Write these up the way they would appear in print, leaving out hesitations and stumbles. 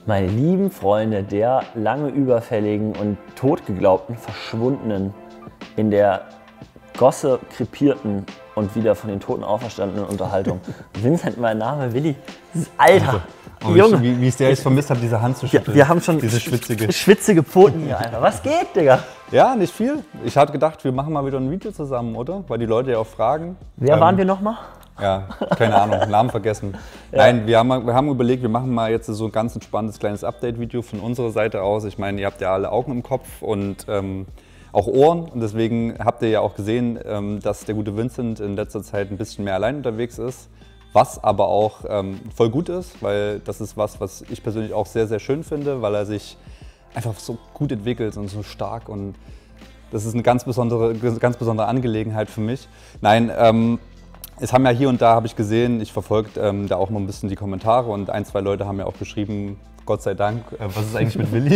Meine lieben Freunde der lange überfälligen und totgeglaubten Verschwundenen, in der Gosse krepierten und wieder von den Toten auferstandenen Unterhaltung. Vincent, mein Name, Willi. Alter, Junge. Wie ich es dir jetzt vermisst habe, diese Hand zu schütteln. Wir haben schon diese schwitzige Pfoten hier, Alter. Was geht, Digga? Ja, nicht viel. Ich hatte gedacht, wir machen mal wieder ein Video zusammen, oder? Weil die Leute ja auch fragen. Wer waren wir nochmal? Ja, keine Ahnung, Namen vergessen. Ja. Nein, wir haben überlegt, wir machen mal jetzt so ein ganz entspanntes kleines Update-Video von unserer Seite aus. Ich meine, ihr habt ja alle Augen im Kopf und auch Ohren. Und deswegen habt ihr ja auch gesehen, dass der gute Vincent in letzter Zeit ein bisschen mehr allein unterwegs ist. Was aber auch voll gut ist, weil das ist was ich persönlich auch sehr, sehr schön finde, weil er sich einfach so gut entwickelt und so stark. Und das ist eine ganz besondere Angelegenheit für mich. Nein, es haben ja hier und da, habe ich gesehen, ich verfolge da auch mal ein bisschen die Kommentare und ein, zwei Leute haben ja auch geschrieben, Gott sei Dank, was ist eigentlich mit Willi?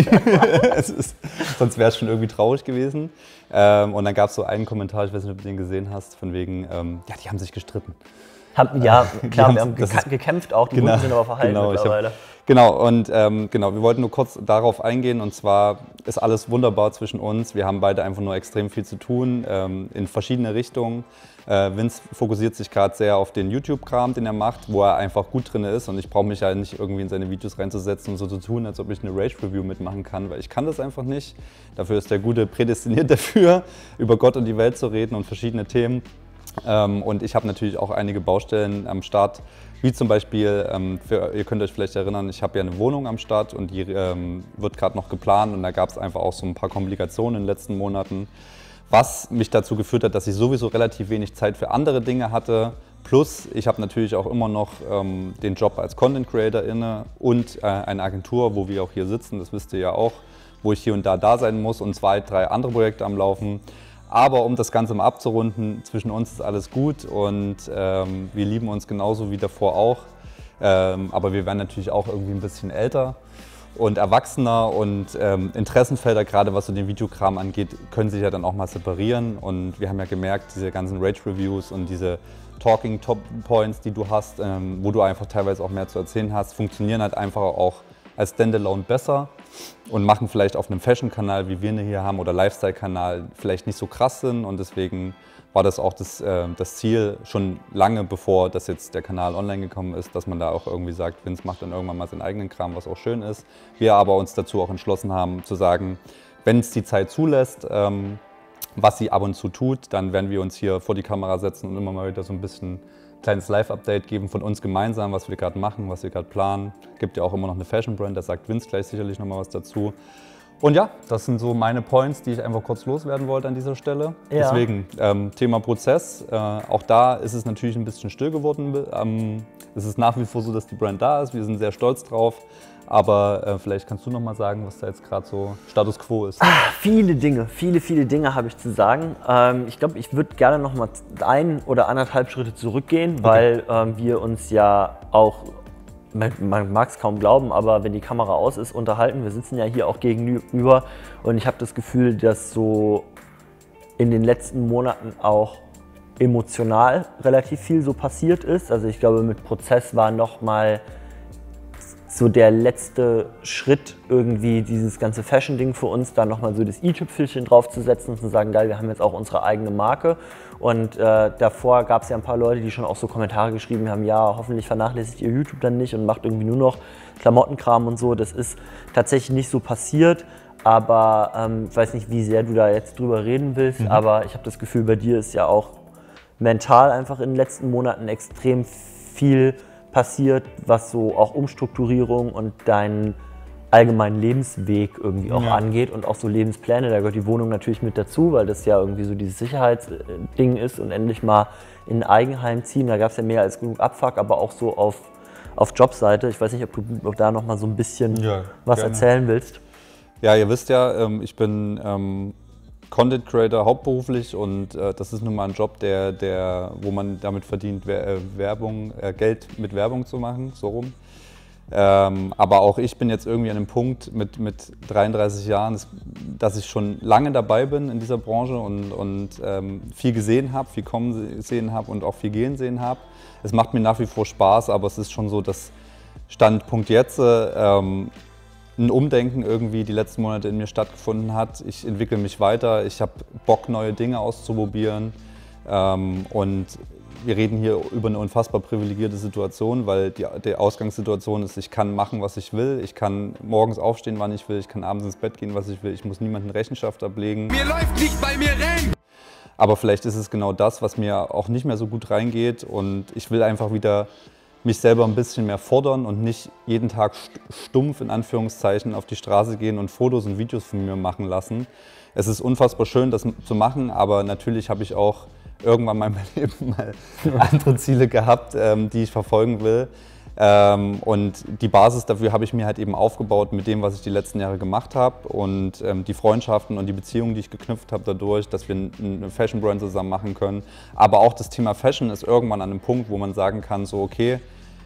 Sonst wäre es schon irgendwie traurig gewesen. Und dann gab es so einen Kommentar, ich weiß nicht, ob du den gesehen hast, von wegen, ja, die haben sich gestritten. Ja, klar, wir haben gekämpft auch, die Wunden sind aber verheilt mittlerweile. Wir wollten nur kurz darauf eingehen und zwar ist alles wunderbar zwischen uns. Wir haben beide einfach nur extrem viel zu tun, in verschiedene Richtungen. Vince fokussiert sich gerade sehr auf den YouTube-Kram, den er macht, wo er einfach gut drin ist und ich brauche mich ja nicht irgendwie in seine Videos reinzusetzen und so zu tun, als ob ich eine Rage-Review mitmachen kann, weil ich kann das einfach nicht. Dafür ist der Gute prädestiniert dafür, über Gott und die Welt zu reden und verschiedene Themen. Und ich habe natürlich auch einige Baustellen am Start, wie zum Beispiel, ihr könnt euch vielleicht erinnern, ich habe ja eine Wohnung am Start und die wird gerade noch geplant und da gab es einfach auch so ein paar Komplikationen in den letzten Monaten, was mich dazu geführt hat, dass ich sowieso relativ wenig Zeit für andere Dinge hatte. Plus, ich habe natürlich auch immer noch den Job als Content Creator inne und eine Agentur, wo wir auch hier sitzen, das wisst ihr ja auch, wo ich hier und da sein muss und 2, 3 andere Projekte am Laufen. Aber um das Ganze mal abzurunden, zwischen uns ist alles gut und wir lieben uns genauso wie davor auch. Aber wir werden natürlich auch irgendwie ein bisschen älter und erwachsener und Interessenfelder, gerade was so den Videokram angeht, können sich ja dann auch mal separieren. Und wir haben ja gemerkt, diese ganzen Rage-Reviews und diese Talking-Top-Points, die du hast, wo du einfach teilweise auch mehr zu erzählen hast, funktionieren halt einfach auch als Standalone besser und machen vielleicht auf einem Fashion-Kanal, wie wir ihn hier haben, oder Lifestyle-Kanal vielleicht nicht so krass sind und deswegen war das auch das Ziel schon lange, bevor das jetzt der Kanal online gekommen ist, dass man da auch irgendwie sagt, Vince macht dann irgendwann mal seinen eigenen Kram, was auch schön ist. Wir aber uns dazu auch entschlossen haben zu sagen, wenn es die Zeit zulässt, was sie ab und zu tut, dann werden wir uns hier vor die Kamera setzen und immer mal wieder so ein bisschen kleines Live-Update geben von uns gemeinsam, was wir gerade machen, was wir gerade planen. Gibt ja auch immer noch eine Fashion-Brand, da sagt Vince gleich sicherlich noch mal was dazu. Und ja, das sind so meine Points, die ich einfach kurz loswerden wollte an dieser Stelle. Ja. Deswegen, Thema Prozess, auch da ist es natürlich ein bisschen still geworden. Es ist nach wie vor so, dass die Brand da ist, wir sind sehr stolz drauf. Aber vielleicht kannst du noch mal sagen, was da jetzt gerade so Status Quo ist. Viele Dinge habe ich zu sagen. Ich glaube, ich würde gerne noch mal 1 oder 1,5 Schritte zurückgehen, weil wir uns ja auch, man mag es kaum glauben, aber wenn die Kamera aus ist, unterhalten. Wir sitzen ja hier auch gegenüber und ich habe das Gefühl, dass so in den letzten Monaten auch emotional relativ viel so passiert ist. Also ich glaube, mit Prozess war noch mal so der letzte Schritt, irgendwie dieses ganze Fashion-Ding für uns, da nochmal so das i-Tüpfelchen draufzusetzen und zu sagen, geil, wir haben jetzt auch unsere eigene Marke. Und davor gab es ja ein paar Leute, die schon auch so Kommentare geschrieben haben, ja, hoffentlich vernachlässigt ihr YouTube dann nicht und macht irgendwie nur noch Klamottenkram und so. Das ist tatsächlich nicht so passiert, aber ich weiß nicht, wie sehr du da jetzt drüber reden willst, aber ich habe das Gefühl, bei dir ist ja auch mental einfach in den letzten Monaten extrem viel passiert, was so auch Umstrukturierung und deinen allgemeinen Lebensweg irgendwie auch angeht und auch so Lebenspläne. Da gehört die Wohnung natürlich mit dazu, weil das ja irgendwie so dieses Sicherheitsding ist und endlich mal in ein Eigenheim ziehen. Da gab es ja mehr als genug Abfuck, aber auch so auf Jobseite. Ich weiß nicht, ob du da noch mal so ein bisschen was erzählen willst. Ja, ihr wisst ja, ich bin Content Creator hauptberuflich und das ist nun mal ein Job, wo man damit verdient, Geld mit Werbung zu machen, so rum. Aber auch ich bin jetzt irgendwie an einem Punkt mit 33 Jahren, dass ich schon lange dabei bin in dieser Branche und viel gesehen habe, viel kommen sehen habe und auch viel gehen sehen habe. Es macht mir nach wie vor Spaß, aber es ist schon so, dass Standpunkt jetzt ein Umdenken irgendwie die letzten Monate in mir stattgefunden hat. Ich entwickle mich weiter, ich habe Bock, neue Dinge auszuprobieren. Und wir reden hier über eine unfassbar privilegierte Situation, weil die Ausgangssituation ist, ich kann machen, was ich will, ich kann morgens aufstehen, wann ich will, ich kann abends ins Bett gehen, was ich will, ich muss niemandem Rechenschaft ablegen. Mir läuft nicht bei mir rein! Aber vielleicht ist es genau das, was mir auch nicht mehr so gut reingeht und ich will einfach wieder mich selber ein bisschen mehr fordern und nicht jeden Tag stumpf in Anführungszeichen auf die Straße gehen und Fotos und Videos von mir machen lassen. Es ist unfassbar schön, das zu machen, aber natürlich habe ich auch irgendwann mal in meinem Leben mal andere Ziele gehabt, die ich verfolgen will. Und die Basis dafür habe ich mir halt eben aufgebaut mit dem, was ich die letzten Jahre gemacht habe und die Freundschaften und die Beziehungen, die ich geknüpft habe dadurch, dass wir eine Fashion-Brand zusammen machen können. Aber auch das Thema Fashion ist irgendwann an einem Punkt, wo man sagen kann, so okay,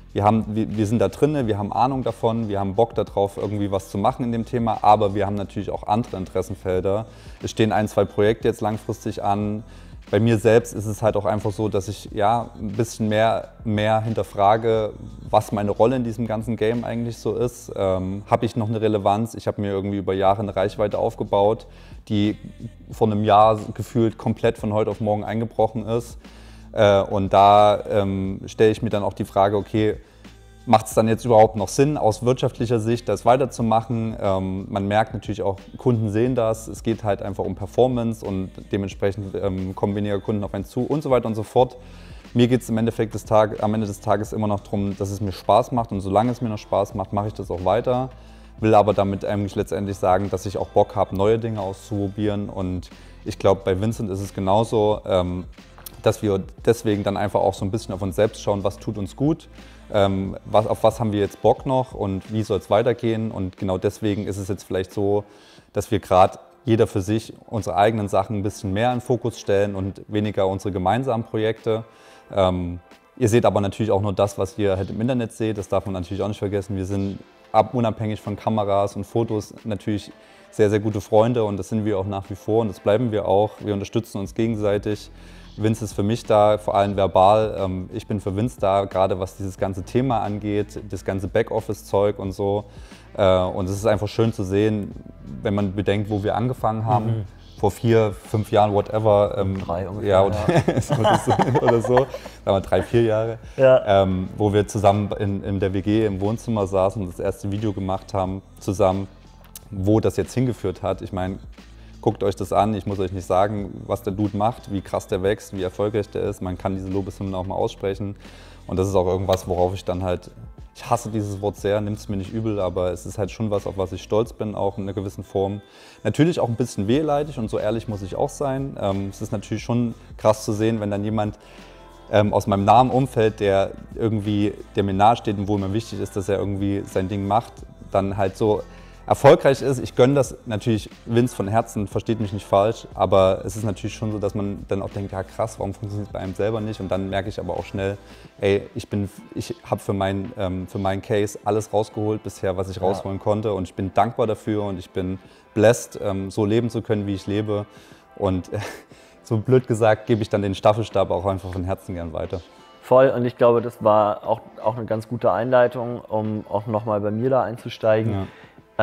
wir sind da drin, wir haben Ahnung davon, wir haben Bock darauf, irgendwie was zu machen in dem Thema, aber wir haben natürlich auch andere Interessenfelder. Es stehen 1, 2 Projekte jetzt langfristig an. Bei mir selbst ist es halt auch einfach so, dass ich ja ein bisschen mehr hinterfrage, was meine Rolle in diesem ganzen Game eigentlich so ist. Habe ich noch eine Relevanz? Ich habe mir irgendwie über Jahre eine Reichweite aufgebaut, die vor einem Jahr gefühlt komplett von heute auf morgen eingebrochen ist. Und da stelle ich mir dann auch die Frage, okay, macht es dann jetzt überhaupt noch Sinn, aus wirtschaftlicher Sicht das weiterzumachen? Man merkt natürlich auch, Kunden sehen das, es geht halt einfach um Performance und dementsprechend kommen weniger Kunden auf einen zu und so weiter und so fort. Mir geht es am Ende des Tages immer noch darum, dass es mir Spaß macht und solange es mir noch Spaß macht, mache ich das auch weiter. Will aber damit eigentlich letztendlich sagen, dass ich auch Bock habe, neue Dinge auszuprobieren und ich glaube, bei Vincent ist es genauso, dass wir deswegen dann einfach auch so ein bisschen auf uns selbst schauen, was tut uns gut, auf was haben wir jetzt Bock noch und wie soll es weitergehen. Und genau deswegen ist es jetzt vielleicht so, dass wir gerade jeder für sich unsere eigenen Sachen ein bisschen mehr in den Fokus stellen und weniger unsere gemeinsamen Projekte. Ihr seht aber natürlich auch nur das, was ihr halt im Internet seht, das darf man natürlich auch nicht vergessen. Wir sind unabhängig von Kameras und Fotos natürlich sehr, sehr gute Freunde und das sind wir auch nach wie vor und das bleiben wir auch. Wir unterstützen uns gegenseitig. Vince ist für mich da, vor allem verbal. Ich bin für Vince da, gerade was dieses ganze Thema angeht, das ganze Backoffice-Zeug und so. Und es ist einfach schön zu sehen, wenn man bedenkt, wo wir angefangen haben. Vor 4, 5 Jahren, whatever. 3 ungefähr. Ja, oder so. Sagen wir 3, 4 Jahre. Ja. Wo wir zusammen in der WG im Wohnzimmer saßen und das erste Video gemacht haben zusammen, wo das jetzt hingeführt hat. Ich meine, guckt euch das an, ich muss euch nicht sagen, was der Dude macht, wie krass der wächst, wie erfolgreich der ist. Man kann diese Lobeshymnen auch mal aussprechen. Und das ist auch irgendwas, worauf ich dann halt, ich hasse dieses Wort sehr, nimmt es mir nicht übel, aber es ist halt schon was, auf was ich stolz bin, auch in einer gewissen Form. Natürlich auch ein bisschen wehleidig und so ehrlich muss ich auch sein. Es ist natürlich schon krass zu sehen, wenn dann jemand aus meinem nahen Umfeld, der mir nahesteht und wo mir wichtig ist, dass er irgendwie sein Ding macht, dann halt so erfolgreich ist. Ich gönne das natürlich Vince von Herzen, versteht mich nicht falsch, aber es ist natürlich schon so, dass man dann auch denkt, ja krass, warum funktioniert es bei einem selber nicht? Und dann merke ich aber auch schnell, ey, ich habe für meinen Case alles rausgeholt bisher, was ich rausholen konnte und ich bin dankbar dafür und ich bin blessed, so leben zu können, wie ich lebe und so blöd gesagt, gebe ich dann den Staffelstab auch einfach von Herzen gern weiter. Voll, und ich glaube, das war auch eine ganz gute Einleitung, um auch nochmal bei mir da einzusteigen. Ja.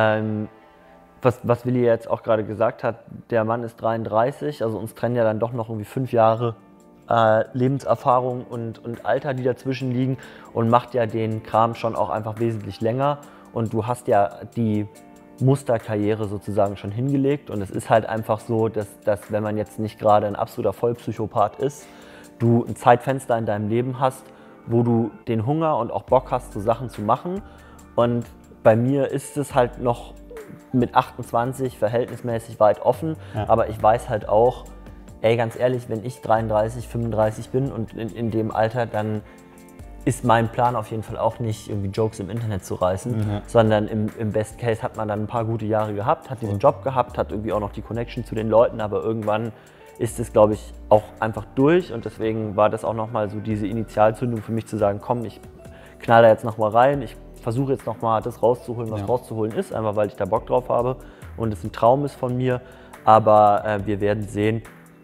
Was Willi jetzt auch gerade gesagt hat, der Mann ist 33, also uns trennen ja dann doch noch irgendwie 5 Jahre Lebenserfahrung und Alter, die dazwischen liegen und macht ja den Kram schon auch einfach wesentlich länger und du hast ja die Musterkarriere sozusagen schon hingelegt und es ist halt einfach so, dass wenn man jetzt nicht gerade ein absoluter Vollpsychopath ist, du ein Zeitfenster in deinem Leben hast, wo du den Hunger und auch Bock hast, so Sachen zu machen und bei mir ist es halt noch mit 28 verhältnismäßig weit offen, aber ich weiß halt auch, ey, ganz ehrlich, wenn ich 33, 35 bin und in dem Alter, dann ist mein Plan auf jeden Fall auch nicht, irgendwie Jokes im Internet zu reißen, sondern im Best Case hat man dann ein paar gute Jahre gehabt, hat diesen Job gehabt, hat irgendwie auch noch die Connection zu den Leuten, aber irgendwann ist es, glaube ich, auch einfach durch und deswegen war das auch nochmal so diese Initialzündung für mich zu sagen, komm, ich knall da jetzt nochmal rein, ich versuche jetzt nochmal das rauszuholen, was rauszuholen ist, einfach weil ich da Bock drauf habe und es ein Traum ist von mir. Aber wir werden sehen,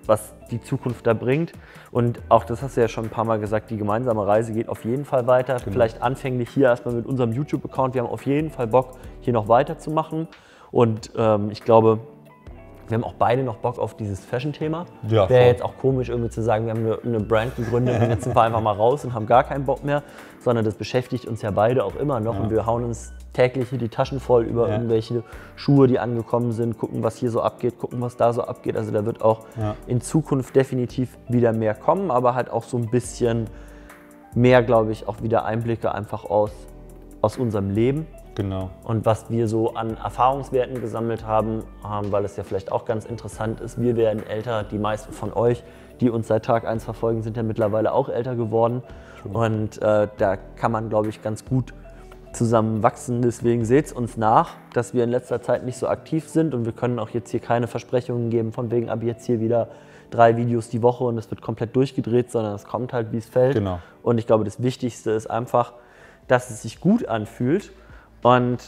was die Zukunft da bringt. Und auch das hast du ja schon ein paar Mal gesagt, die gemeinsame Reise geht auf jeden Fall weiter. Genau. Vielleicht anfänglich hier erstmal mit unserem YouTube-Account. Wir haben auf jeden Fall Bock, hier noch weiterzumachen. Und ich glaube, wir haben auch beide noch Bock auf dieses Fashion-Thema. Ja, wäre jetzt auch komisch, irgendwie zu sagen, wir haben eine Brand gegründet und jetzt sind wir einfach mal raus und haben gar keinen Bock mehr. Sondern das beschäftigt uns ja beide auch immer noch. Ja. Und wir hauen uns täglich hier die Taschen voll über irgendwelche Schuhe, die angekommen sind, gucken, was hier so abgeht, gucken, was da so abgeht. Also da wird auch in Zukunft definitiv wieder mehr kommen, aber halt auch so ein bisschen mehr, glaube ich, auch wieder Einblicke einfach aus unserem Leben. Genau. Und was wir so an Erfahrungswerten gesammelt haben, weil es ja vielleicht auch ganz interessant ist, wir werden älter, die meisten von euch, die uns seit Tag 1 verfolgen, sind ja mittlerweile auch älter geworden. Und da kann man, glaube ich, ganz gut zusammen wachsen. Deswegen seht es uns nach, dass wir in letzter Zeit nicht so aktiv sind und wir können auch jetzt hier keine Versprechungen geben, von wegen ab jetzt hier wieder 3 Videos die Woche und es wird komplett durchgedreht, sondern es kommt halt, wie es fällt. Genau. Und ich glaube, das Wichtigste ist einfach, dass es sich gut anfühlt. Und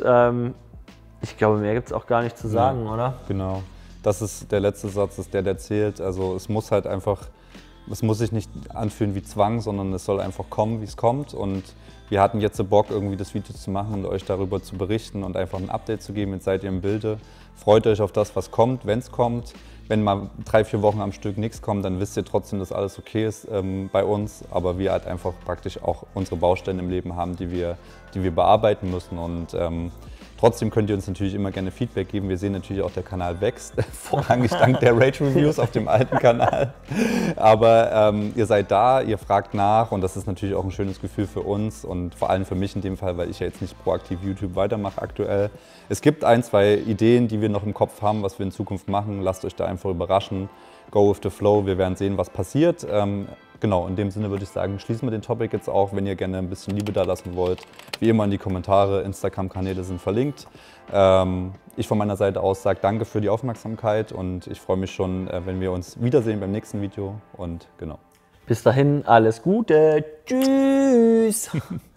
ich glaube, mehr gibt es auch gar nicht zu sagen, oder? Genau. Das ist der letzte Satz, ist der zählt. Also es muss halt einfach, es muss sich nicht anfühlen wie Zwang, sondern es soll einfach kommen, wie es kommt. Und wir hatten jetzt Bock, irgendwie das Video zu machen und euch darüber zu berichten und einfach ein Update zu geben. Jetzt seid ihr im Bilde. Freut euch auf das, was kommt, wenn es kommt. Wenn mal 3, 4 Wochen am Stück nichts kommt, dann wisst ihr trotzdem, dass alles okay ist bei uns. Aber wir halt einfach praktisch auch unsere Baustellen im Leben haben, die wir bearbeiten müssen. Und trotzdem könnt ihr uns natürlich immer gerne Feedback geben. Wir sehen natürlich auch, der Kanal wächst, vorrangig dank der Rage-Reviews auf dem alten Kanal. Aber ihr seid da, ihr fragt nach und das ist natürlich auch ein schönes Gefühl für uns und vor allem für mich in dem Fall, weil ich ja jetzt nicht proaktiv YouTube weitermache aktuell. Es gibt 1, 2 Ideen, die wir noch im Kopf haben, was wir in Zukunft machen. Lasst euch da einfach überraschen. Go with the flow, wir werden sehen, was passiert. Genau, in dem Sinne würde ich sagen, schließen wir den Topic jetzt auch. Wenn ihr gerne ein bisschen Liebe da lassen wollt, wie immer in die Kommentare, Instagram-Kanäle sind verlinkt. Ich von meiner Seite aus sage danke für die Aufmerksamkeit und ich freue mich schon, wenn wir uns wiedersehen beim nächsten Video und genau. Bis dahin, alles Gute. Tschüss.